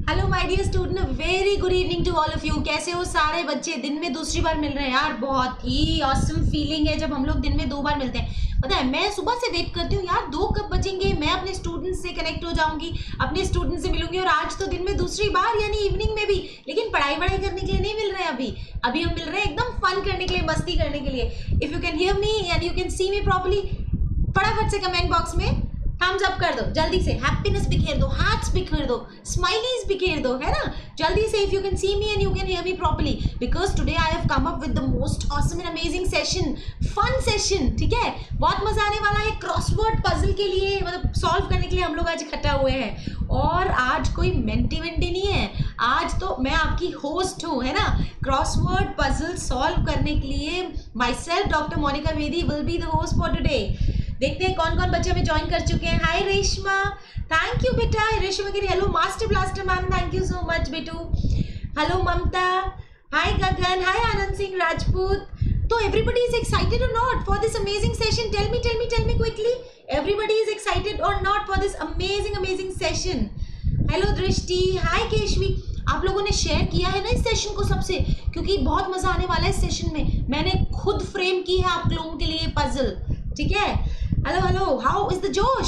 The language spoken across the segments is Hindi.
Hello my dear student, very good evening to all of you. कैसे हो सारे बच्चे? दिन में दूसरी बार मिल रहे हैं यार, बहुत ही ऑसम फीलिंग है जब हम लोग दिन में 2 बार मिलते हैं। पता है, मैं सुबह से वेट करती हूँ यार 2 कब बजेंगे, मैं अपने स्टूडेंट्स से कनेक्ट हो जाऊंगी, अपने स्टूडेंट्स से मिलूंगी। और आज तो दिन में दूसरी बार यानी इवनिंग में भी, लेकिन पढ़ाई करने के लिए नहीं मिल रहे हैं। अभी हम मिल रहे हैं एकदम फन करने के लिए, मस्ती करने के लिए। If you can hear me and you can see me properly, फटाफट से कमेंट बॉक्स में थम्स अप कर दो, जल्दी से हैप्पीनेस बिखेर दो, हार्ट्स बिखेर दो, स्माइलीज बिखेर दो, है ना? जल्दी से, if you can see me and you can hear me properly, because today I have come up with the most awesome and amazing session, fun session. ठीक है, बहुत मजा आने वाला है। क्रॉसवर्ड पजल के लिए, मतलब सॉल्व करने के लिए हम लोग आज इकट्ठा हुए हैं। और आज कोई मेंटी वेंटी नहीं है, आज तो मैं आपकी होस्ट हूँ, है ना? क्रॉसवर्ड पजल सॉल्व करने के लिए my self doctor Monika Vedi will be the host for today. देखते हैं कौन कौन बच्चे हमें ज्वाइन कर चुके हैं। हाय रेशमा, थैंक यू बेटा। रेशमा कह रही hello master blaster ma'am, thank you so much बेटू। Hello Mamta, hi Gagan, hi Anand Singh Rajput. तो everybody is excited or not for this amazing session? Tell me quickly, everybody is excited or not for this amazing session? Hello Drishti, hi Keshavi. आप लोगों ने शेयर किया है ना इस सेशन को सबसे, क्योंकि बहुत मजा आने वाला है इस सेशन में। मैंने खुद फ्रेम की है आप लोगों के लिए पजल, ठीक है? हेलो, हाउ इज द जोश?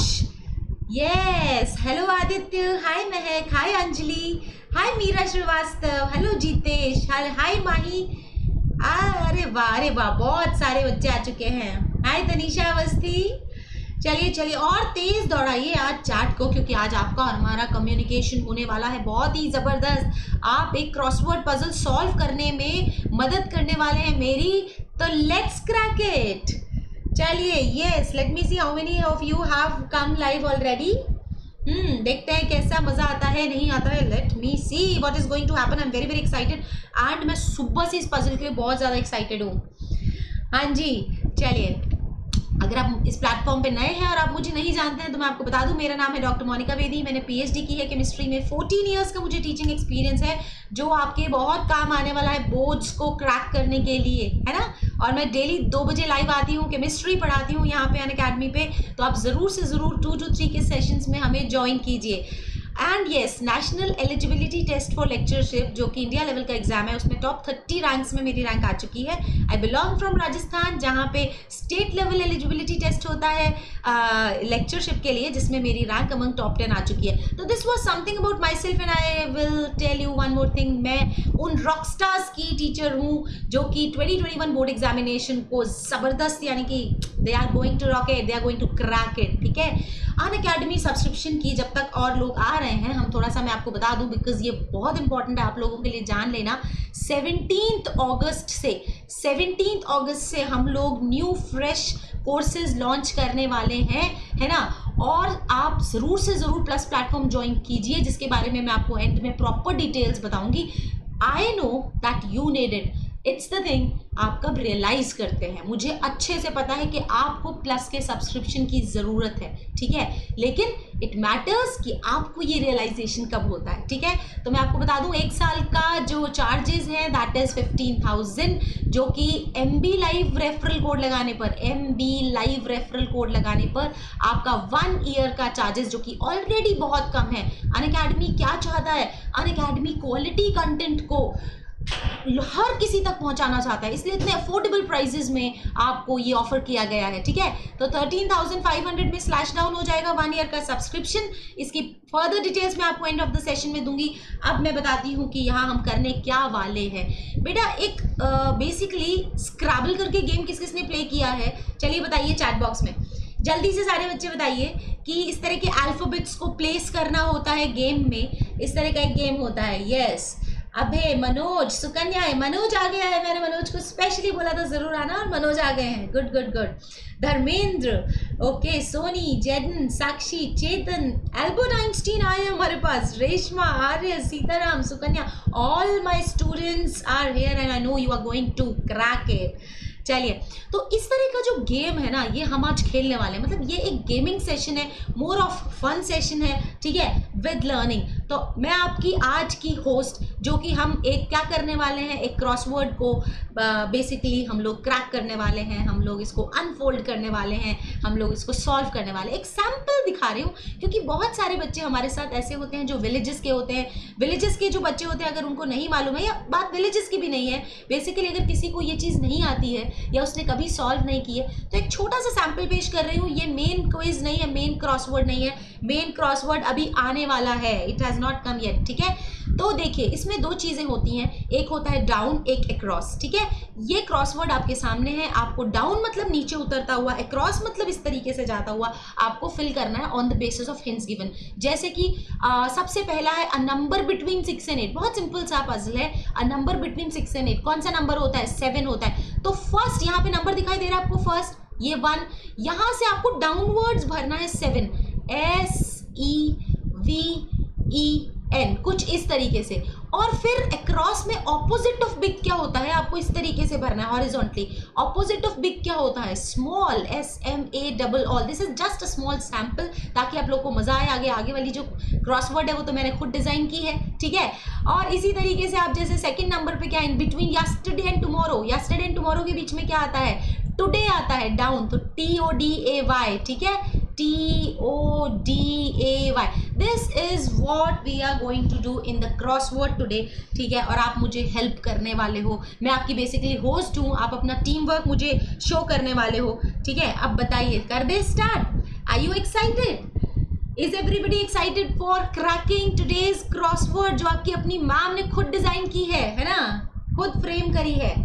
Yes, hello Aditya, hi Mahak, hi Anjali, hi Meera Shrivastava, hello Jeetesh, hi Mahi. अरे वाह, बहुत सारे बच्चे आ चुके हैं। हाय तनीषा अवस्थी। चलिए और तेज दौड़ाइए आज चैट को, क्योंकि आज आपका और हमारा कम्युनिकेशन होने वाला है बहुत ही जबरदस्त। आप एक क्रॉसवर्ड पजल सॉल्व करने में मदद करने वाले हैं मेरी, तो लेट्स क्रैक इट। चलिए, yes, let me see how many of you have come live already. देखते हैं कैसा मजा आता है, नहीं आता है। Let me see what is going to happen. I am very excited and मैं सुबह से इस पजल के लिए बहुत ज़्यादा एक्साइटेड हूँ। हाँ जी, चलिए, अगर आप इस प्लेटफॉर्म पे नए हैं और आप मुझे नहीं जानते हैं तो मैं आपको बता दूं, मेरा नाम है डॉक्टर मोनिका वेदी। मैंने पीएचडी की है केमिस्ट्री में। 14 इयर्स का मुझे टीचिंग एक्सपीरियंस है, जो आपके बहुत काम आने वाला है बोर्ड्स को क्रैक करने के लिए, है ना? और मैं डेली 2 बजे लाइव आती हूँ, केमिस्ट्री पढ़ाती हूँ यहाँ पे अनअकैडमी पे। तो आप ज़रूर से ज़रूर 2 to 3 के सेशंस में हमें ज्वाइन कीजिए। And yes, national eligibility test for lectureship, जो कि इंडिया लेवल का एग्जाम है, उसमें टॉप 30 रैंक्स में मेरी रैंक आ चुकी है। आई बिलोंग फ्रॉम राजस्थान, जहाँ पे स्टेट लेवल एलिजिबिलिटी टेस्ट होता है लेक्चरशिप के लिए, जिसमें मेरी रैंक अमंग टॉप 10 आ चुकी है। तो this was something about myself and I will tell you one more thing. मैं उन रॉक स्टार्स की टीचर हूँ जो कि 2021 बोर्ड एग्जामिनेशन को ज़बरदस्त, यानी कि they are going to rock it, they are going to crack it. ठीक है, अनअकैडमी सब्सक्रिप्शन की जब तक और लोग आ रहे हैं, हम थोड़ा सा मैं आपको बता दूं, बिकॉज ये बहुत इंपॉर्टेंट है आप लोगों के लिए जान लेना। 17 अगस्त से हम लोग न्यू फ्रेश कोर्सेज लॉन्च करने वाले हैं, है ना? और आप ज़रूर से ज़रूर प्लस प्लेटफॉर्म ज्वाइन कीजिए, जिसके बारे में मैं आपको एंड में प्रॉपर डिटेल्स बताऊंगी। I know that you need it, it's the thing. आप कब रियलाइज करते हैं, मुझे अच्छे से पता है कि आपको प्लस के सब्सक्रिप्शन की ज़रूरत है, ठीक है? लेकिन इट मैटर्स कि आपको ये रियलाइजेशन कब होता है, ठीक है? तो मैं आपको बता दूं, 1 साल का जो चार्जेस है दैट इज़ 15,000, जो कि MB लाइव रेफरल कोड लगाने पर, MB लाइव रेफरल कोड लगाने पर आपका 1 ईयर का चार्जेस, जो कि ऑलरेडी बहुत कम है। अनअकैडमी क्या चाहता है? अनअकैडमी क्वालिटी कंटेंट को हर किसी तक पहुंचाना चाहता है, इसलिए इतने अफोर्डेबल प्राइसेस में आपको ये ऑफर किया गया है, ठीक है? तो 13,500 में स्लैश डाउन हो जाएगा 1 ईयर का सब्सक्रिप्शन। इसकी फर्दर डिटेल्स मैं आपको एंड ऑफ द सेशन में दूंगी। अब मैं बताती हूँ कि यहाँ हम करने क्या वाले हैं। बेटा, एक बेसिकली स्क्रैबल करके गेम किस किसने प्ले किया है, चलिए बताइए चैट बॉक्स में, जल्दी से सारे बच्चे बताइए कि इस तरह के अल्फाबेट्स को प्लेस करना होता है गेम में। इस तरह का एक गेम होता है। यस, अभय, मनोज, सुकन्या है, मनोज आ गया है, मैंने मनोज को स्पेशली बोला था जरूर आना, और मनोज आ गए हैं। Good. Dharmendra, okay, Soni, Jaden, Sakshi, Chetan, Albert Einstein आए हमारे पास, Reshma, Arya, Sitaram, Sukanya, all my students are here and I know you are going to crack it. चलिए, तो इस तरह का जो गेम है ना, ये हम आज खेलने वाले हैं। मतलब ये एक गेमिंग सेशन है, मोर ऑफ फन सेशन है, ठीक है, विद लर्निंग। तो मैं आपकी आज की होस्ट जो कि हम एक क्या करने वाले हैं, एक क्रॉसवर्ड को बेसिकली हम लोग क्रैक करने वाले हैं, हम लोग इसको अनफोल्ड करने वाले हैं, हम लोग इसको सॉल्व करने वाले हैं। एक सैम्पल दिखा रही हूँ क्योंकि बहुत सारे बच्चे हमारे साथ ऐसे होते हैं जो विलेजेस के होते हैं। विलेजेस के जो बच्चे होते हैं, अगर उनको नहीं मालूम है, या बात विलेजेस की भी नहीं है, बेसिकली अगर किसी को ये चीज़ नहीं आती है या उसने कभी सॉल्व नहीं की है, तो एक छोटा सा सैम्पल पेश कर रही हूँ। ये मेन क्विज नहीं है, मेन क्रॉसवर्ड नहीं है, मेन क्रॉसवर्ड अभी आने वाला है, it has not come yet. ठीक है, तो देखिए इसमें दो चीज़ें होती हैं, एक होता है डाउन, एक अक्रॉस। ठीक है, ये क्रॉसवर्ड आपके सामने है, आपको डाउन मतलब नीचे उतरता हुआ, अक्रॉस मतलब इस तरीके से जाता हुआ आपको फिल करना है on the basis of hints given. जैसे कि सबसे पहला है अ नंबर बिटवीन 6 and 8। बहुत सिंपल सा पजल है, अ नंबर बिटवीन 6 and 8 कौन सा नंबर होता है, 7 होता है। तो फर्स्ट यहाँ पे नंबर दिखाई दे रहा है आपको, फर्स्ट ये 1, यहाँ से आपको डाउनवर्ड्स भरना है 7, SEVEN, कुछ इस तरीके से। और फिर अक्रॉस में ऑपोजिट ऑफ बिग क्या होता है, आपको इस तरीके से भरना है हॉरिजॉन्टली। ऑपोजिट ऑफ बिग क्या होता है, small, SMALL। This is just a small sample ताकि आप लोग को मजा आए। आगे वाली जो क्रॉसवर्ड है वो तो मैंने खुद डिजाइन की है। ठीक है, और इसी तरीके से आप जैसे सेकंड नंबर पे क्या, in between yesterday and tomorrow, yesterday and tomorrow के बीच में क्या आता है, टुडे आता है, डाउन, तो TODAY। ठीक है, TODAY। This is what we are going to do in the crossword today. ठीक है, और आप मुझे हेल्प करने वाले हो, मैं आपकी बेसिकली होस्ट हूँ, आप अपना टीम वर्क मुझे शो करने वाले हो। ठीक है, अब बताइए, कर दे start? Are you excited? Is everybody excited for cracking today's crossword, जो आपकी अपनी मैम ने खुद डिजाइन की है ना, खुद फ्रेम करी है।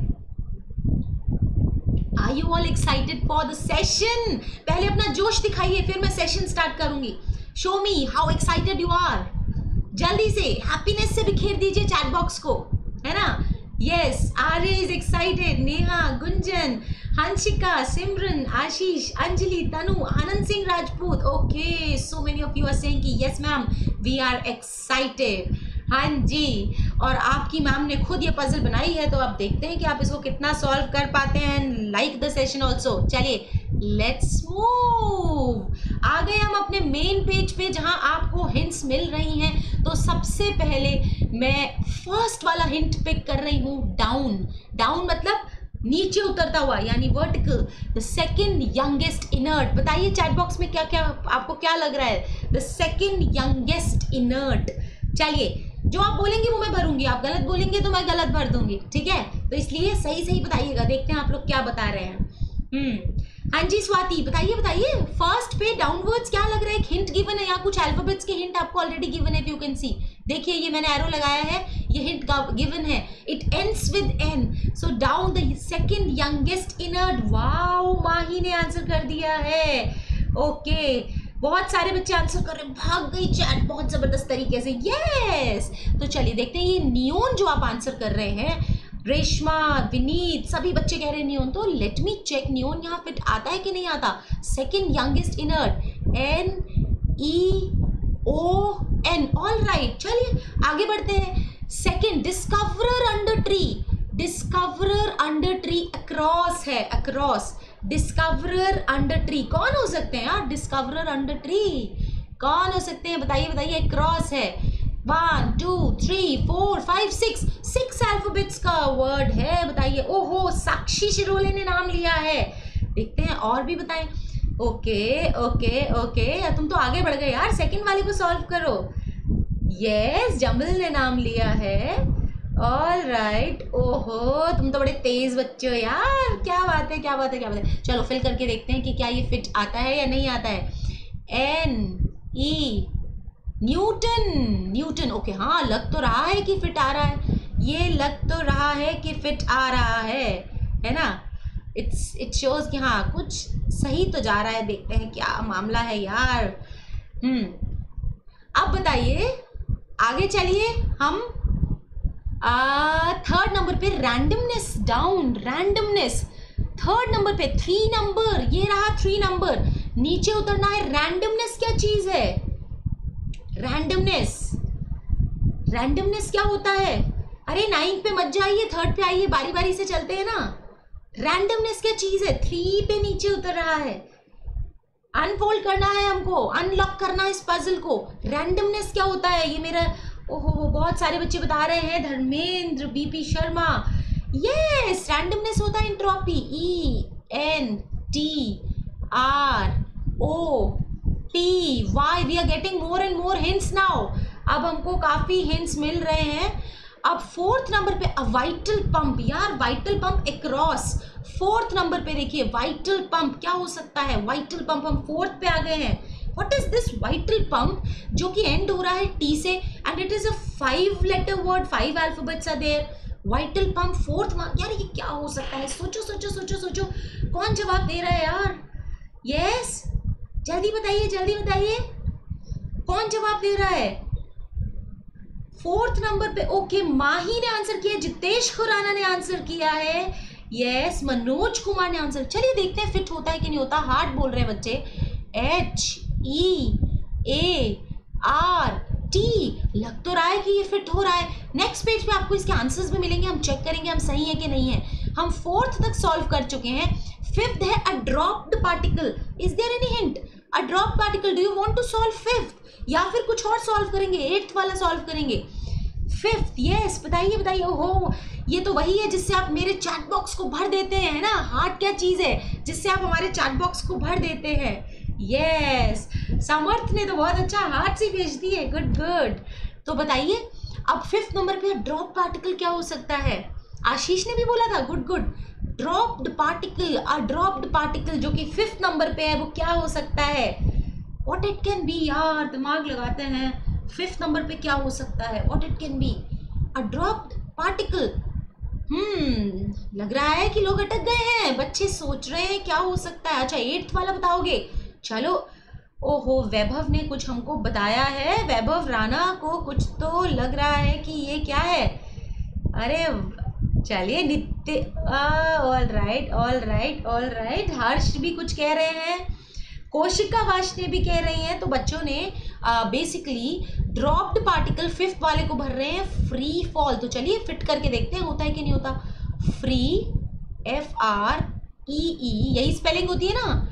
Are you all excited for the session? पहले अपना जोश दिखाइए, फिर मैं सेशन स्टार्ट करूंगी। Show me how excited you are. जल्दी से हैप्पीनेस से बिखेर दीजिए चैट बॉक्स को, है ना? Yes, Arya is excited. Neha, Gunjan, Hansika, Simran, Ashish, Anjali, Tanu, Anand Singh Rajput. Okay, so many of you are saying कि yes ma'am, we are excited. हाँ जी, और आपकी मैम ने खुद ये पजल बनाई है, तो आप देखते हैं कि आप इसको कितना सॉल्व कर पाते हैं। Like the session also. चलिए लेट्स मूव। आ गए हम अपने मेन पेज पे जहां आपको हिंट्स मिल रही हैं। तो सबसे पहले मैं फर्स्ट वाला हिंट पिक कर रही हूँ, डाउन। डाउन मतलब नीचे उतरता हुआ, यानी vertical. The second youngest inert. बताइए चैट बॉक्स में क्या क्या आपको क्या लग रहा है, द सेकेंड यंगेस्ट इनर्ट। चलिए, जो आप बोलेंगे वो मैं भरूंगी, आप गलत बोलेंगे तो मैं गलत भर दूंगी। ठीक है, तो इसलिए सही सही बताइएगा, देखते हैं आप लोग क्या बता रहे हैं। हाँ जी स्वाति, बताइए बताइए, फर्स्ट पे डाउनवर्ड्स क्या लग रहा है, एक हिंट गिवन है या कुछ अल्फाबेट्स के हिंट आपको ऑलरेडी गिवन है, यू कैन सी। देखिए ये मैंने एरो लगाया है, ये हिंट गिवन है, it ends with N, so down the second youngest inert. Wow, Mahi ने आंसर कर दिया है। ओके, बहुत सारे बच्चे आंसर कर रहे हैं, भाग गई चैट बहुत जबरदस्त तरीके से। यस, तो चलिए देखते हैं ये नियोन जो आप आंसर कर रहे हैं, रेशमा, विनीत, सभी बच्चे कह रहे हैं नियोन। तो लेट मी चेक नियोन यहाँ फिट आता है कि नहीं आता। Second youngest inert, NEON। All right, चलिए आगे बढ़ते हैं। Second, discoverer under tree. Discoverer under tree across है, अक्रॉस। डिस्कवरर अंडर ट्री कौन हो सकते हैं यार, डिस्कवरर अंडर ट्री कौन हो सकते हैं, बताइए बताइए। क्रॉस है, 1 2 3 4 5 6 अल्फाबेट्स का वर्ड है, बताइए। ओहो, साक्षी शिरोले ने नाम लिया है, देखते हैं और भी बताएं। ओके ओके ओके, तुम तो आगे बढ़ गए यार, सेकंड वाले को सॉल्व करो। यस, जमल ने नाम लिया है। ऑल राइट, ओहो तुम तो बड़े तेज बच्चे हो यार, क्या बात है क्या बात है क्या बात है। चलो फिल करके देखते हैं कि क्या ये फिट आता है या नहीं आता है। NE, Newton. न्यूटन, ओके, हाँ लग तो रहा है कि फिट आ रहा है, ये लग तो रहा है कि फिट आ रहा है ना। इट शोज कि हाँ कुछ सही तो जा रहा है, देखते हैं क्या मामला है यार। अब बताइए, आगे चलिए हम थर्ड नंबर पे randomness, down, randomness. Third number पे 3 नंबर, ये रहा 3 नंबर, नीचे उतरना है। रैंडमनेस क्या चीज है, रैंडमनेस, रैंडमनेस क्या होता है। अरे 9 पे मत जाइए, थर्ड पे आइए, बारी बारी से चलते हैं ना। रैंडमनेस क्या चीज है, 3 पे नीचे उतर रहा है, अनफोल्ड करना है हमको, अनलॉक करना है इस पजल को। रैंडमनेस क्या होता है, ये मेरा ओहो, बहुत सारे बच्चे बता रहे हैं, Dharmendra, BP Sharma, yes, randomness होता है entropy, ENTROPY, we are getting more and more hints now. अब हमको काफी हिंट्स मिल रहे हैं। अब फोर्थ नंबर पे अ वाइटल पंप, यार vital pump across, fourth number पे देखिए वाइटल पंप क्या हो सकता है, वाइटल पंप, हम फोर्थ पे आ गए हैं। What is this vital pump जो कि एंड हो रहा है टी से, and it is a 5 letter word, 5 alphabets are there, vital pump fourth. यार ये क्या हो सकता है, सोचो सोचो सोचो सोचो, कौन जवाब दे रहा है यार, यस जल्दी बताइए, जल्दी बताइए, कौन जवाब दे रहा है फोर्थ नंबर पे? ओके, माही ने आंसर किया, जितेश खुराना ने आंसर किया है, यस मनोज कुमार ने आंसर। चलिए देखते हैं फिट होता है कि नहीं होता। हार्ट बोल रहे हैं बच्चे, HEART, लग तो रहा है कि ये फिट हो रहा है। नेक्स्ट पेज पे आपको इसके आंसर्स भी मिलेंगे, हम चेक करेंगे हम सही है कि नहीं है। हम फोर्थ तक सॉल्व कर चुके हैं। फिफ्थ है a dropped particle, is there any hint? A dropped particle, do you want to solve fifth या फिर कुछ और सॉल्व करेंगे, एट्थ वाला सॉल्व करेंगे? फिफ्थ, यस बताइए बताइए। ओहो, ये तो वही है जिससे आप मेरे चैट बॉक्स को भर देते हैं ना। हार्ट क्या चीज है जिससे आप हमारे चैट बॉक्स को भर देते हैं? यस, समर्थ ने तो बहुत अच्छा हार्ट से भेज दी है, गुड गुड। तो बताइए अब फिफ्थ नंबर पे ड्रॉप पार्टिकल क्या हो सकता है? आशीष ने भी बोला था, good good. Dropped particle, a dropped particle जो कि फिफ्थ नंबर पे है, वो क्या हो सकता है? व्हाट इट कैन बी यार, दिमाग लगाते हैं, फिफ्थ नंबर पे क्या हो सकता है? What it can be, a dropped particle. लग रहा है कि लोग अटक गए हैं, बच्चे सोच रहे हैं क्या हो सकता है। अच्छा एट्थ वाला बताओगे? चलो, ओहो वैभव ने कुछ हमको बताया है, वैभव राणा को कुछ तो लग रहा है कि ये क्या है। अरे चलिए Nitya, all right all right all right, Harsh भी कुछ कह रहे हैं, कोशिका वाशने भी कह रही हैं। तो बच्चों ने बेसिकली ड्रॉप्ड पार्टिकल फिफ्थ वाले को भर रहे हैं फ्री फॉल। तो चलिए फिट करके देखते हैं होता है कि नहीं होता। फ्री, FREE, यही स्पेलिंग होती है ना,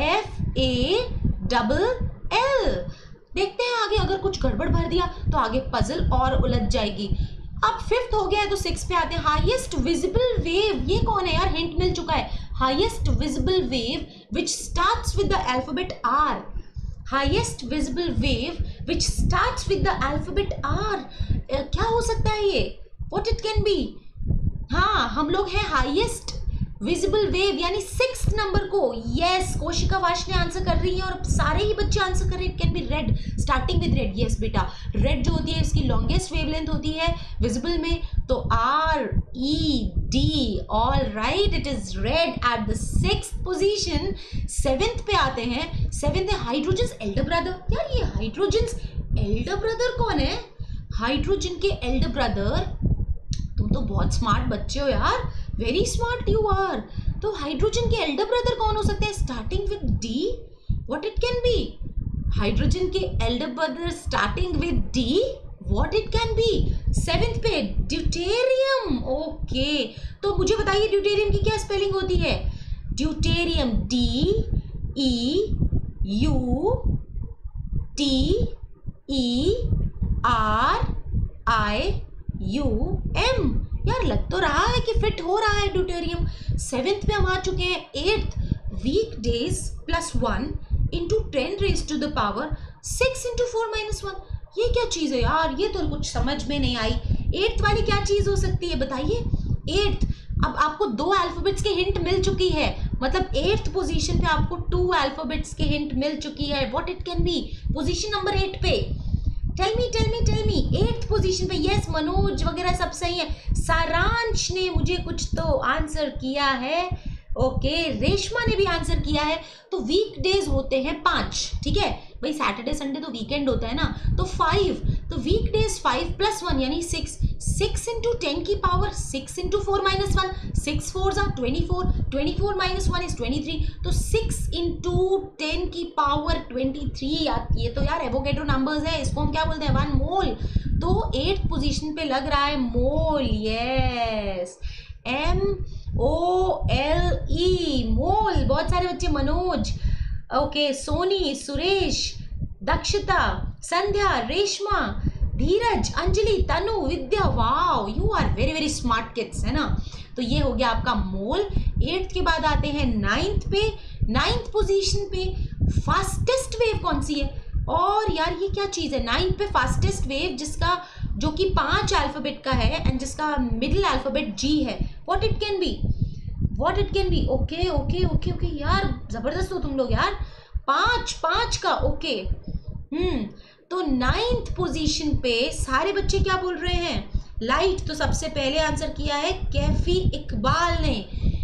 FALL। देखते हैं आगे, अगर कुछ गड़बड़ भर दिया तो आगे पजल और उलझ जाएगी। अब फिफ्थ हो गया है तो सिक्स पे आते हैं। हाईएस्ट विजिबल वेव, ये कौन है यार, हिंट मिल चुका है। Highest visible wave which starts with the alphabet R, highest visible wave which starts with the alphabet R, क्या हो सकता है ये? What it can be? हाँ, हम लोग हैं हाईएस्ट विजिबल वेव यानी सिक्स्थ नंबर को। यस, कोशिका वाशने आंसर कर रही है और सारे ही बच्चे आंसर कर रहे हैं। It can be red, starting with red. Yes बेटा, रेड जो होती है इसकी लॉन्गेस्ट वेवलेंथ होती है विजिबल में, तो RED, all right, it is red at the sixth position. Seventh पे आते हैं। सेवेंथ है हाइड्रोजन एल्डर ब्रदर। यार ये हाइड्रोजन एल्डर ब्रदर कौन है? हाइड्रोजन के एल्डर ब्रदर, तुम तो बहुत स्मार्ट बच्चे हो यार, वेरी स्मार्ट यू आर। तो हाइड्रोजन के एल्डर ब्रदर कौन हो सकते हैं? Starting with D, what it can be? Hydrogen के elder brother starting with D, what it can be? Seventh पे ड्यूटेरियम। ओके, तो मुझे बताइए ड्यूटेरियम की क्या स्पेलिंग होती है? Deuterium DEUTERIUM। यार लग तो रहा है कि फिट हो रहा है ड्यूटेरियम। सेवेंथ पे हम आ चुके हैं। Eighth, weak days +1 into 10 raised to the power 6 into 4 - 1। ये क्या चीज है यार, ये तो कुछ समझ में नहीं आई। एट्थ वाली क्या चीज हो सकती है बताइए? एट्थ, अब आपको 2 अल्फाबेट्स के हिंट मिल चुकी है, मतलब एट्थ पोजीशन पे आपको 2 अल्फाबेट्स के हिंट मिल चुकी है। What it can be? Position number 8 पे, टेल मी एट्थ पोजीशन पे। यस, मनोज वगैरह सब सही है। सारांश ने मुझे कुछ तो आंसर किया है। ओके, रेशमा ने भी आंसर किया है। तो वीक डेज होते हैं 5, ठीक है भाई, सैटरडे संडे तो वीकेंड होता है ना, तो 5, तो वीक डेज 5 + 1 यानी 6, 6 इंटू 10 की power 6 into 4 - 1, 6 4s are 24, 24 - 1 is 23, तो 6 इंटू 10 की पावर 23। ये तो यार एवोगैड्रो नंबर्स है, इसको हम क्या बोलते हैं? 1 मोल। तो 8th पोजीशन पे लग रहा है मोल। यस, MOLE, मोल। बहुत सारे बच्चे, Manoj, okay, Soni, Suresh, Dakshita, Sandhya, Reshma, Dheeraj, Anjali, Tanu, Vidya, wow you are very very smart kids, है ना। तो ये हो गया आपका मोल। 8th के बाद आते हैं 9th पे। 9th पोजीशन पे फास्टेस्ट वेव कौन सी है? और यार ये क्या चीज़ है? 9th पे फास्टेस्ट वेव जिसका जो कि 5 अल्फाबेट का है एंड जिसका मिडिल अल्फाबेट G है, what it can be? Okay okay okay okay यार जबरदस्त हो तुम लोग यार। 5 का ओके। तो 9th पोजीशन पे सारे बच्चे क्या बोल रहे हैं? लाइट। तो सबसे पहले आंसर किया है कैफी इकबाल ने,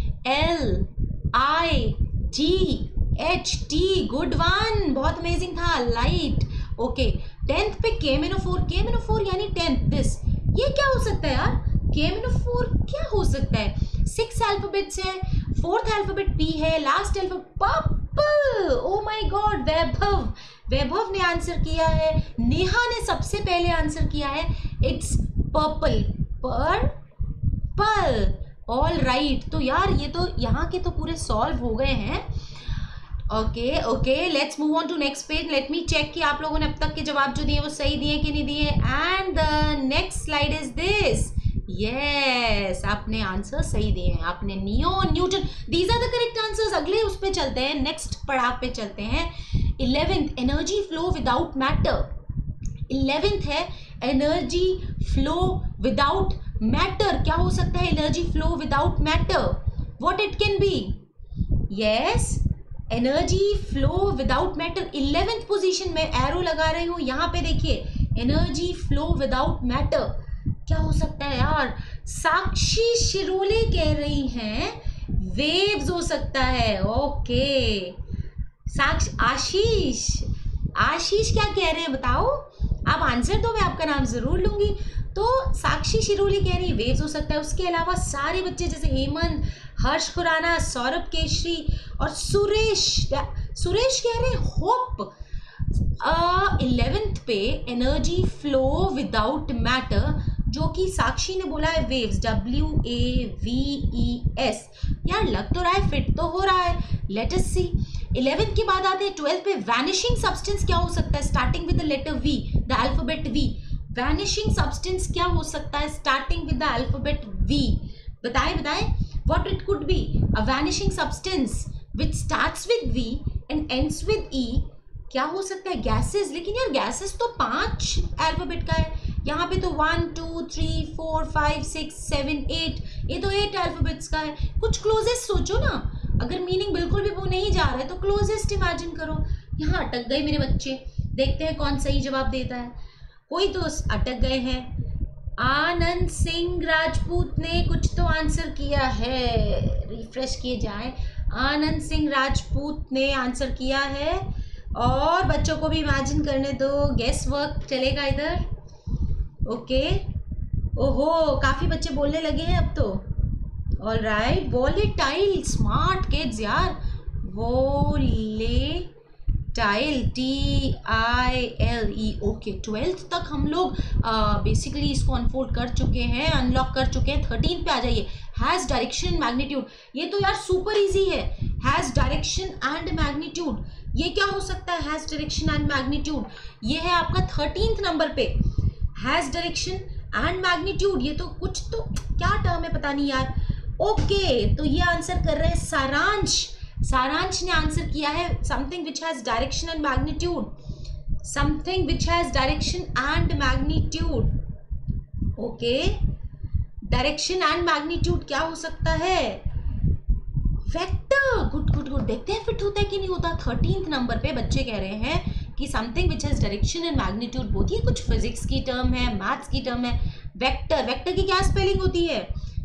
LIGHT, गुड वन, बहुत अमेजिंग था, लाइट। ओके 10th पे केमेनोफोर यानी 10th दिस, ये क्या हो सकता है यार? केमेनोफोर क्या हो सकता है? 6 अल्फाबेट्स है, 4th अल्फाबेट P है, last alphabet purple. Oh my god, Vaibhav ने आंसर किया है। नेहा ने सबसे पहले आंसर किया है it's purple, purple. All right. तो यार ये तो यहाँ के तो पूरे सॉल्व हो गए हैं। Okay let's move on to next page. Let me check कि आप लोगों ने अब तक के जवाब जो दिए वो सही दिए कि नहीं दिए। And the next slide is this. Yes, आपने आंसर सही दिए हैं, आपने Newton, these are the correct answers. अगले उस पे चलते हैं, नेक्स्ट पड़ाव पे चलते हैं। 11th energy flow without matter. 11th है एनर्जी फ्लो विदाउट मैटर। क्या हो सकता है energy flow without matter? What it can be? Yes, energy flow without matter. 11th position में एरो लगा रही हूं, यहाँ पे देखिए एनर्जी फ्लो विदाउट मैटर। क्या हो सकता है यार? साक्षी शिरोले कह रही हैं वेव्स हो सकता है। ओके आशीष क्या कह रहे हैं बताओ? आप आंसर दो, मैं आपका नाम जरूर लूंगी। तो साक्षी शिरोली कह रही है वेव्स हो सकता है। उसके अलावा सारे बच्चे जैसे हेमंत, हर्ष खुराना, सौरभ केशरी और सुरेश कह रहे हैं होप। 11th पे एनर्जी फ्लो विदाउट मैटर, जो कि साक्षी ने बोला है वेव्स, WAVES। यार लग तो रहा है, फिट तो हो रहा है। लेट अस सी। 11th के बाद आते हैं 12th पे। वैनिशिंग सब्सटेंस क्या हो सकता है? Starting with the letter V, the alphabet V। Vanishing substance क्या हो सकता है starting with the alphabet V? बताएं what it could be. A vanishing substance which starts with V and ends with E। क्या हो सकता है? गैसेस। लेकिन यार गैसेस तो 5 अल्फाबेट का है, यहाँ पे तो 1 2 3 4 5 6 7 8, ये तो 8 अल्फाबेट्स का है। कुछ क्लोजेस्ट सोचो ना, अगर मीनिंग बिल्कुल भी वो नहीं जा रहा है तो क्लोजेस्ट इमेजिन करो। यहाँ अटक गए मेरे बच्चे, देखते हैं कौन सही जवाब देता है। कोई तो अटक गए हैं। आनंद सिंह राजपूत ने कुछ तो आंसर किया है, रिफ्रेश किए जाए। आनंद सिंह राजपूत ने आंसर किया है, और बच्चों को भी इमेजिन करने दो, गेस वर्क चलेगा इधर। ओके ओहो, काफी बच्चे बोलने लगे हैं अब तो। All right, volatile, smart kids यार। Volatile, TILE। ओके 12th तक हम लोग बेसिकली इसको अनफोल्ड कर चुके हैं, अनलॉक कर चुके हैं। 13th पे आ जाइए। Has, direction, magnitude. ये तो यार सुपर इजी है। हैज, डायरेक्शन एंड मैग्नीट्यूड, ये क्या हो सकता है? हैज, डायरेक्शन एंड मैग्नीट्यूड, ये है आपका 13th नंबर पे। हैज, डायरेक्शन एंड मैग्नीट्यूड, ये तो कुछ तो क्या टर्म है पता नहीं यार। ओके तो ये आंसर कर रहे हैं सारांश ने आंसर किया है something which has direction and magnitude. Something which has direction and magnitude. Okay, direction and magnitude क्या हो सकता है? वेक्टर। गुड। देखते हैं फिट होता है कि नहीं होता। 13th नंबर पे बच्चे कह रहे हैं कि something which has direction and magnitude. बोलिए कुछ फिजिक्स की टर्म है, मैथ्स की टर्म है। वेक्टर की क्या स्पेलिंग होती है?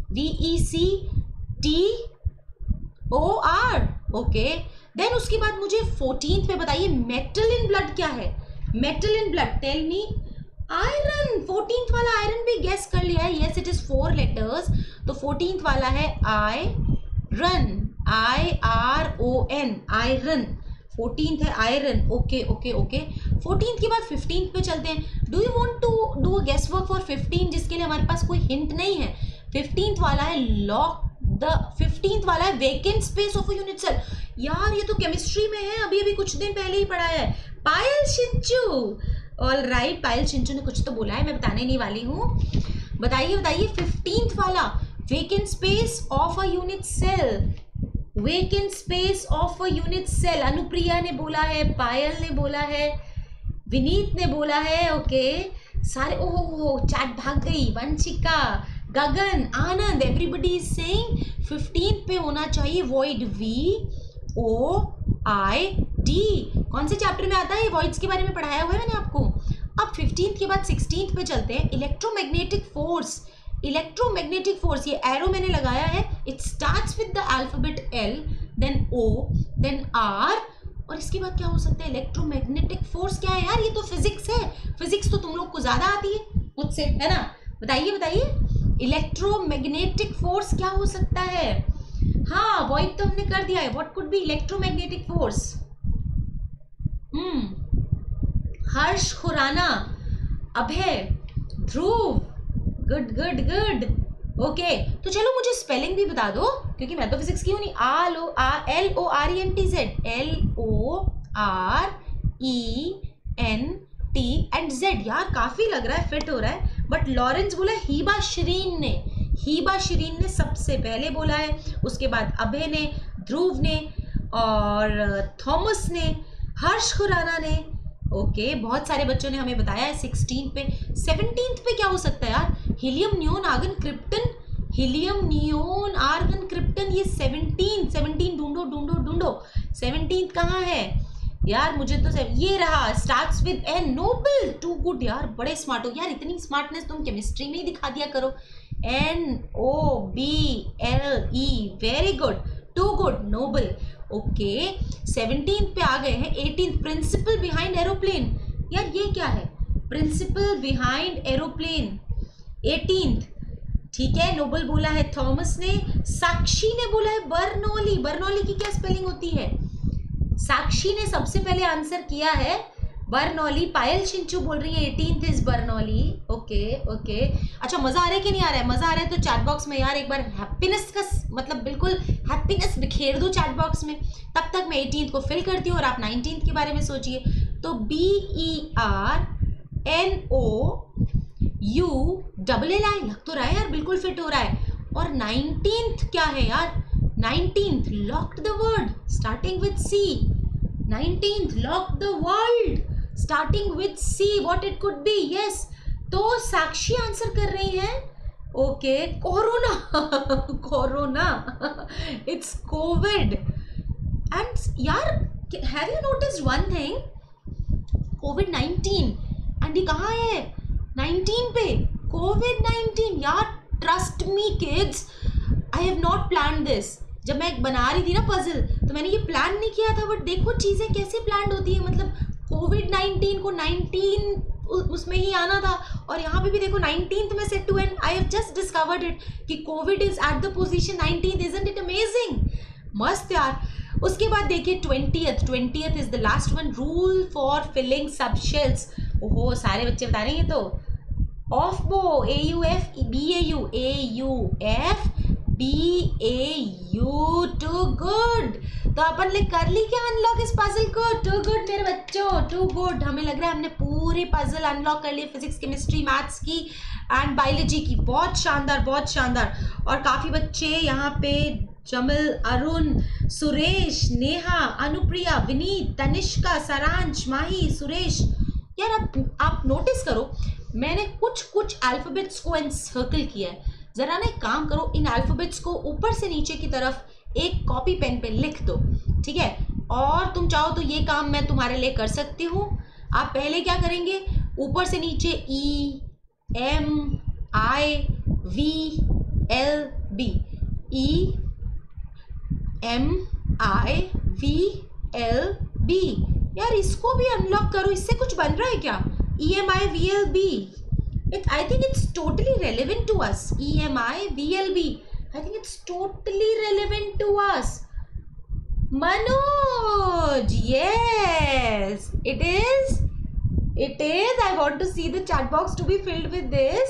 VECTOR। ओके देन उसके बाद मुझे 14th पे बताइए मेटल इन ब्लड क्या है? Metal in blood, tell me. Iron. 14th वाला आयरन भी गेस कर लिया है। Yes it is 4 letters. तो 14th वाला है आयरन, IRON, आयरन। 14th है आयरन। ओके 14th के बाद 15th पे चलते हैं। Do you want to do a guess work for 15 जिसके लिए हमारे पास कोई हिंट नहीं है? 15th वाला है लॉक द, 15th वाला है vacant space of a unit cell. यार ये तो केमिस्ट्री में है, अभी कुछ दिन पहले ही पढ़ा है। पायल शिंचू, ऑल राइट, पायल चिंचू ने कुछ तो बोला है, मैं बताने नहीं वाली हूँ। बताइए बताइए 15th वाला, vacant space of a unit cell, vacant space of a unit cell. Anupriya ने बोला है, पायल ने बोला है, विनीत ने बोला है। ओके सारे, ओह चैट भाग गई, Vanshika, Gagan, Anand, everybody is saying 15th पे होना चाहिए वॉइड, VOID। कौन से चैप्टर में आता है ये वॉइड्स के बारे में पढ़ाया हुआ है मैंने आपको। अब 15th के बाद 16th पे चलते हैं। इलेक्ट्रोमैग्नेटिक फोर्स, इलेक्ट्रोमैग्नेटिक फोर्स, ये एरो मैंने लगाया है, it starts with the alphabet L, then O, then R, और इसके बाद क्या हो सकता है। इलेक्ट्रोमैग्नेटिक फोर्स क्या है यार, ये तो फिजिक्स है, फिजिक्स तो तुम लोग को ज्यादा आती है मुझसे, है ना। बताइए बताइए इलेक्ट्रोमैग्नेटिक फोर्स क्या हो सकता है। हाँ वॉइड तो हमने कर दिया है, what could be electromagnetic force. Harsh Khurana, Abhay, Dhruv, good good good. Okay तो चलो मुझे स्पेलिंग भी बता दो, क्योंकि मैं तो फिजिक्स की हूँ नहीं। LORENTZ, LORENT एंड Z, यार काफी लग रहा है, फिट हो रहा है। बट लॉरेंस बोला हीबा श्रीन ने, हीबा श्रीन ने सबसे पहले बोला है, उसके बाद अभय ने, ध्रुव ने, और थॉमस ने, हर्ष खुराना ने। ओके बहुत सारे बच्चों ने हमें बताया है 16 पे। 17th पे क्या हो सकता है यार, helium neon argon krypton, helium neon argon krypton, ये 17 ढूंढो ढूंढो ढूंढो, 17th कहाँ है यार, मुझे तो ये रहा, starts with N, noble, too good यार, बड़े स्मार्ट हो यार, इतनी स्मार्टनेस तुम केमिस्ट्री में ही दिखा दिया करो। NOBLE, very good, too good, noble. Okay 17th पे आ गए हैं। 18th, प्रिंसिपल बिहाइंड एरोप्लेन, यार ये क्या है, प्रिंसिपल बिहाइंड एरोप्लेन 18th, ठीक है, नोबल बोला है थॉमस ने। साक्षी ने बोला है बर्नौली, बर्नौली की क्या स्पेलिंग होती है, साक्षी ने सबसे पहले आंसर किया है बर्नौली। पायल चिंचू बोल रही है 18th is Bernoulli. Okay okay अच्छा, मजा आ रहा है कि नहीं आ रहा है, मजा आ रहा है तो चैट बॉक्स में यार एक बार हैप्पीनेस का मतलब बिल्कुल हैप्पीनेस बिखेर दो चैट बॉक्स में। तब तक मैं 18th को फिल करती हूँ और आप 19th के बारे में सोचिए। तो BERNOULLI लग तो रहा है यार, बिल्कुल फिट हो रहा है। और 19th क्या है यार, 19th locked the word starting with C, 19th locked the world starting with C, what it could be. Yes तो साक्षी आंसर कर रही है। Okay corona, corona, it's covid. And यार have you noticed one thing, कोविड-19 एंड ये कहाँ है 19 पे, कोविड-19 यार, trust me kids, I have not plan this. जब मैं बना रही थी ना पजल तो मैंने ये प्लान नहीं किया था, बट देखो चीज़ें कैसे प्लान होती है। मतलब कोविड-19 को 19 उसमें ही आना था, और यहाँ पे भी देखो 19th में set to and I have just discovered it कि covid is at the position 19th, isn't it amazing, मस्त यार। उसके बाद देखिए 20th is the last one, rule for filling सब शेल्स। ओहो सारे बच्चे बता रहे हैं ये तो। ऑफ बो, AUF BAU, AUF BAU, too good. तो अपन ने कर ली क्या अनलॉक इस पजल को, टू गुड मेरे बच्चों, टू गुड। हमें लग रहा है हमने पूरे पजल अनलॉक कर लिए, फिजिक्स केमिस्ट्री मैथ्स की एंड बायोलॉजी की, बहुत शानदार बहुत शानदार। और काफ़ी बच्चे यहाँ पे, जमल, अरुण, सुरेश, नेहा, अनुप्रिया, विनीत, तनिष्का, सारांश, माही, सुरेश। यार आप नोटिस करो, मैंने कुछ अल्फाबेट्स को एनसर्कल किया है। जरा ना एक काम करो, इन अल्फाबेट्स को ऊपर से नीचे की तरफ एक कॉपी पेन पे लिख दो, ठीक है। और तुम चाहो तो ये काम मैं तुम्हारे लिए कर सकती हूँ। आप पहले क्या करेंगे, ऊपर से नीचे EMIVLB, EMIVLB, यार इसको भी अनलॉक करो, इससे कुछ बन रहा है क्या, EMIVLB। I think it's totally relevant to us. EMIVLB. I think it's totally relevant to us. Manoj, yes, it is. It is. I want to see the chat box to be filled with this.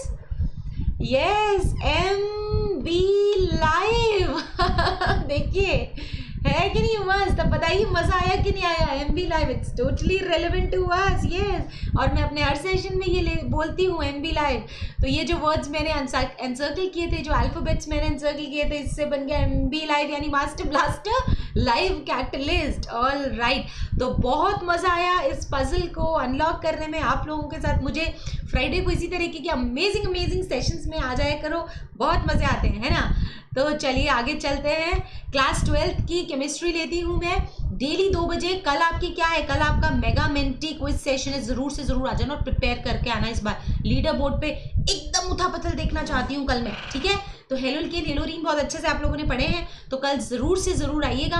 Yes, MB Live. देखिए है कि नहीं उमास? तब बताइए मजा आया कि नहीं आया? MB live it's totally relevant to us, yes. और मैं अपने हर सेशन में ये बोलती हूँ MB लाइव। तो ये जो वर्ड्स मैंने एनसर्कल किए थे, जो अल्फाबेट्स मैंने एनसर्कल किए थे, इससे बन गया MB लाइव यानी master blaster live catalyst. All right, तो बहुत मजा आया इस पजल को अनलॉक करने में आप लोगों के साथ। मुझे फ्राइडे को इसी तरीके की अमेजिंग सेशंस में आ जाया करो, बहुत मजे आते हैं, है ना? तो चलिए आगे चलते हैं। क्लास 12th की केमिस्ट्री लेती हूँ मैं डेली 2 बजे। कल आपकी क्या है? कल आपका मेगा मेंटी क्विज सेशन है, जरूर से जरूर आ जाना और प्रिपेयर करके आना। इस बार लीडर बोर्ड पे एकदम उथापथल देखना चाहती हूँ कल मैं, ठीक है? तो हेलोल्केन हेलोरीन बहुत अच्छे से आप लोगों ने पढ़े हैं, तो कल जरूर से जरूर आइएगा।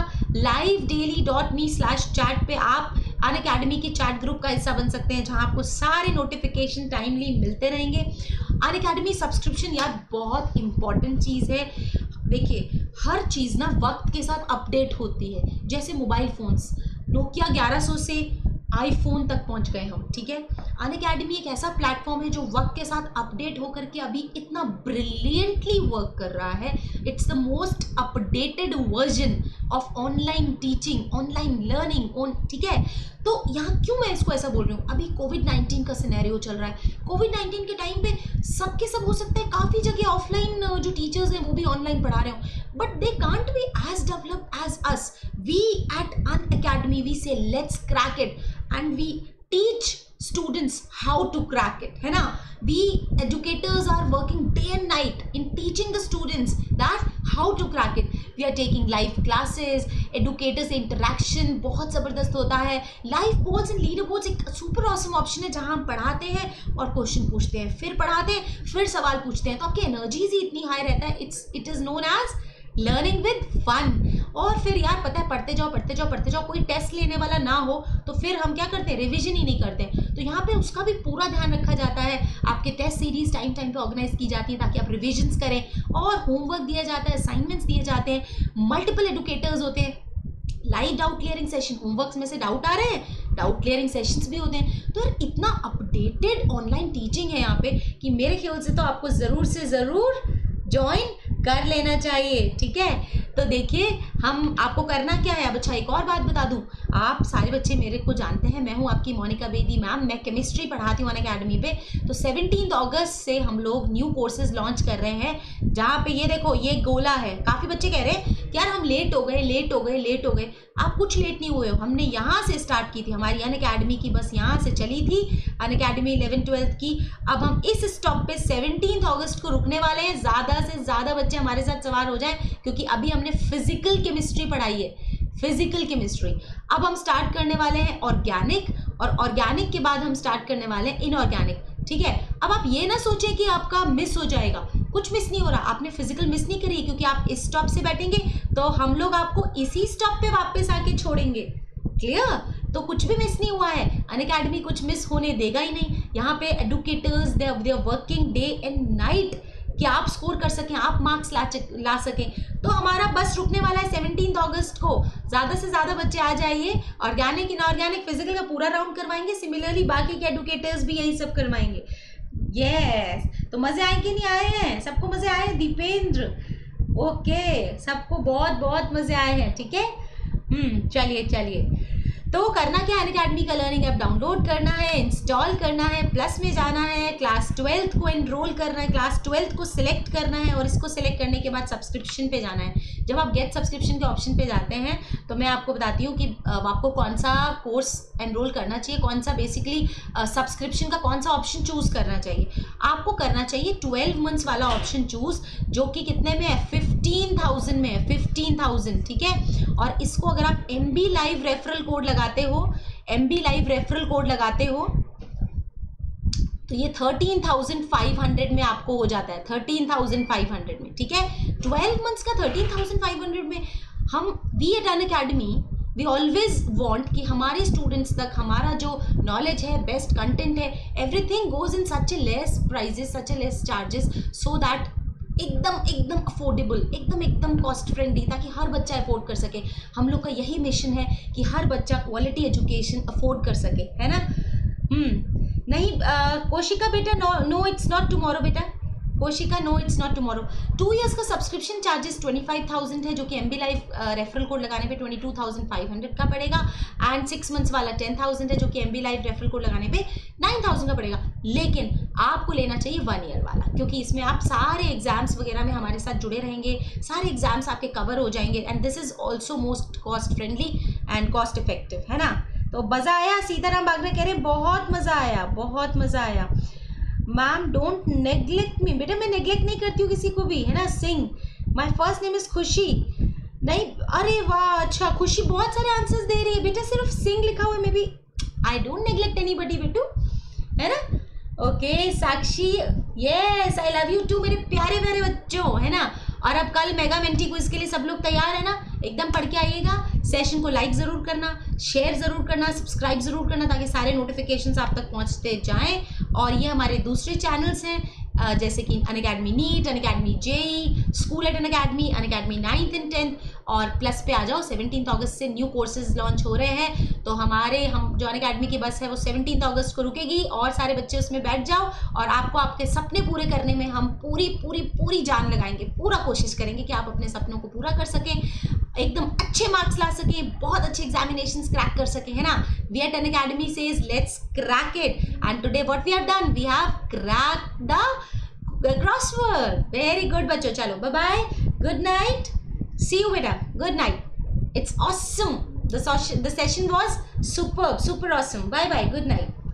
livedaily.me/chat पे आप अनअकैडमी के चैट ग्रुप का हिस्सा बन सकते हैं, जहां आपको सारे नोटिफिकेशन टाइमली मिलते रहेंगे। अनअकैडमी सब्सक्रिप्शन यार बहुत इंपॉर्टेंट चीज़ है। देखिए हर चीज़ ना वक्त के साथ अपडेट होती है, जैसे मोबाइल फोन्स, नोकिया 1100 से आईफोन तक पहुंच गए हम, ठीक है? अनअकैडमी एक ऐसा प्लेटफॉर्म है जो वक्त के साथ अपडेट होकर के अभी इतना ब्रिलियंटली वर्क कर रहा है। It's the most updated version of online teaching, online learning, ठीक है? तो यहाँ क्यों मैं इसको ऐसा बोल रही हूँ? अभी कोविड-19 का सिनेरियो चल रहा है। कोविड-19 के टाइम पे सबके सब हो सकता है, काफ़ी जगह ऑफलाइन जो टीचर्स हैं वो भी ऑनलाइन पढ़ा रहे हो, but they can't be as develop as us. We at Unacademy we say let's crack it and we teach students how to crack it, है ना? We educators are working day and night in teaching the students that how to crack it. We are taking live classes, educators से interaction बहुत ज़बरदस्त होता है। live polls and leader boards एक super awesome option है, जहाँ हम पढ़ाते हैं और क्वेश्चन पूछते हैं, फिर पढ़ाते हैं, फिर सवाल पूछते हैं, तो आपकी एनर्जीज ही इतनी हाई रहता है। It is known as learning with fun. और फिर यार पता है पढ़ते जाओ, कोई टेस्ट लेने वाला ना हो तो फिर हम क्या करते हैं? रिवीजन ही नहीं करते। तो यहाँ पे उसका भी पूरा ध्यान रखा जाता है। आपके टेस्ट सीरीज टाइम पे ऑर्गेनाइज की जाती है ताकि आप रिविजन्स करें, और होमवर्क दिया जाता है, असाइनमेंट्स दिए जाते हैं, मल्टीपल एडुकेटर्स होते हैं, live doubt clearing session, homework में से डाउट आ रहे हैं, डाउट क्लियरिंग सेशंस भी होते हैं। तो यार इतना अपडेटेड ऑनलाइन टीचिंग है यहाँ पे कि मेरे ख्याल से तो आपको ज़रूर से ज़रूर ज्वाइन कर लेना चाहिए, ठीक है? तो देखिए हम आपको करना क्या है। अब अच्छा एक और बात बता दूं, आप सारे बच्चे मेरे को जानते हैं, मैं हूं आपकी मोनिका बेदी मैम, मैं केमिस्ट्री पढ़ाती हूँ अनअकैडमी पे। तो 17 अगस्त से हम लोग न्यू कोर्सेज लॉन्च कर रहे हैं, जहाँ पे ये देखो ये गोला है। काफ़ी बच्चे कह रहे हैं कि यार हम लेट हो गए। आप कुछ लेट नहीं हुए हो, हमने यहाँ से स्टार्ट की थी, हमारी अनअकैडमी की बस यहाँ से चली थी अनअकैडमी 11-12 की। अब हम इस स्टॉप पे 17 अगस्त को रुकने वाले हैं। ज़्यादा से ज़्यादा बच्चे हमारे साथ सवार हो जाएं, क्योंकि अभी हमने फिजिकल केमिस्ट्री पढ़ाई है, फिजिकल केमिस्ट्री। अब हम स्टार्ट करने वाले हैं ऑर्गेनिक, और ऑर्गेनिक के बाद हम स्टार्ट करने वाले हैं इनऑर्गेनिक, ठीक है? अब आप ये ना सोचें कि आपका मिस हो जाएगा, कुछ मिस नहीं हो रहा। आपने फिजिकल मिस नहीं करी, क्योंकि आप इस स्टॉप से बैठेंगे तो हम लोग आपको इसी स्टॉप पे वापस आके छोड़ेंगे। क्लियर? तो कुछ भी मिस नहीं हुआ है, अनअकैडमी कुछ मिस होने देगा ही नहीं। यहाँ पे educators they are working day and night कि आप स्कोर कर सकें, आप मार्क्स ला सकें। तो हमारा बस रुकने वाला है 17 अगस्त को। ज़्यादा से ज़्यादा बच्चे आ जाइए, ऑर्गेनिक इनऑर्गेनिक फिजिकल का पूरा राउंड करवाएंगे। सिमिलरली बाकी के एडुकेटर्स भी यही सब करवाएंगे। यस, तो मज़े आए कि नहीं आए हैं? सबको मज़े आए? दीपेंद्र ओके, सबको बहुत बहुत मज़े आए हैं, ठीक है? चलिए तो करना क्या है? अनअकैडमी का लर्निंग ऐप डाउनलोड करना है, इंस्टॉल करना है, प्लस में जाना है, क्लास 12th को एनरोल करना है, क्लास 12th को सिलेक्ट करना है, और इसको सिलेक्ट करने के बाद सब्सक्रिप्शन पे जाना है। जब आप गेट सब्सक्रिप्शन के ऑप्शन पे जाते हैं तो मैं आपको बताती हूँ कि आपको कौन सा कोर्स एनरोल करना चाहिए, कौन सा बेसिकली सब्सक्रिप्शन का कौन सा ऑप्शन चूज़ करना चाहिए। आपको करना चाहिए 12 मंथ्स वाला ऑप्शन चूज़, जो कि कितने में है? 15,000 में है, 15,000, ठीक है? और इसको अगर आप MB लाइव रेफरल कोड लगाते हो तो ये 13,500 में आपको हो जाता है, 13,500 में, ठीक है? 12 मंथ्स का 13,500 में हम we at Unacademy we always want कि हमारे स्टूडेंट्स तक हमारा जो नॉलेज है, बेस्ट कंटेंट है, everything goes in such a less prices, such a less charges, so that एकदम अफोर्डेबल, एकदम कॉस्ट फ्रेंडली, ताकि हर बच्चा अफोर्ड कर सके। हम लोग का यही मिशन है कि हर बच्चा क्वालिटी एजुकेशन अफोर्ड कर सके, है ना? नहीं कोशिका बेटा, नो इट्स नॉट टुमारो बेटा, Koshika no it's not tomorrow. 2 years का सब्सक्रिप्शन चार्जेस 25,000 है, जो कि MB लाइव रेफरल कोड लगाने पे 22,500 का पड़ेगा, एंड 6 months वाला 10,000 है, जो कि MB लाइव रेफरल कोड लगाने पे 9,000 का पड़ेगा। लेकिन आपको लेना चाहिए 1 year वाला, क्योंकि इसमें आप सारे एग्जाम्स वगैरह में हमारे साथ जुड़े रहेंगे, सारे एग्जाम्स आपके कवर हो जाएंगे, and this is also most cost friendly and cost effective, है ना। तो मज़ा आया। सीताराम बागरे कह रहे बहुत मज़ा आया, बहुत मज़ा आया। Ma'am don't neglect me. बेटा मैं नेग्लेक्ट नहीं करती हूँ किसी को भी, है ना। Singh, my first name is Khushi. नहीं, अरे वाह, अच्छा खुशी बहुत सारे आंसर्स दे रही है बेटा, सिर्फ सिंह लिखा हुआ है। Maybe I don't neglect anybody बेटू, है ना। Okay Sakshi, yes I love you too मेरे प्यारे प्यारे बच्चों, है ना। और अब कल मेगा मेंटी क्विज के लिए सब लोग तैयार है ना, एकदम पढ़ के आइएगा। सेशन को लाइक ज़रूर करना, शेयर ज़रूर करना, सब्सक्राइब ज़रूर करना, ताकि सारे नोटिफिकेशंस आप तक पहुंचते जाएं। और ये हमारे दूसरे चैनल्स हैं, जैसे कि Unacademy NEET, Unacademy JEE, school at Unacademy, Unacademy 9th and 10th, और प्लस पे आ जाओ। 17 अगस्त से न्यू कोर्सेज लॉन्च हो रहे हैं, तो हम जो अनअकैडमी की बस है वो 17 अगस्त को रुकेगी, और सारे बच्चे उसमें बैठ जाओ, और आपको आपके सपने पूरे करने में हम पूरी पूरी पूरी जान लगाएंगे, पूरा कोशिश करेंगे कि आप अपने सपनों को पूरा कर सकें, एकदम अच्छे मार्क्स ला सकें, बहुत अच्छे एग्जामिनेशंस क्रैक कर सकें, है ना। We at Unacademy says let's crack it, and today what we have done, we have cracked the crossword. Very good बच्चों, चलो bye bye, good night, see you बेटा, good night, it's awesome, the session was super awesome, bye bye, good night.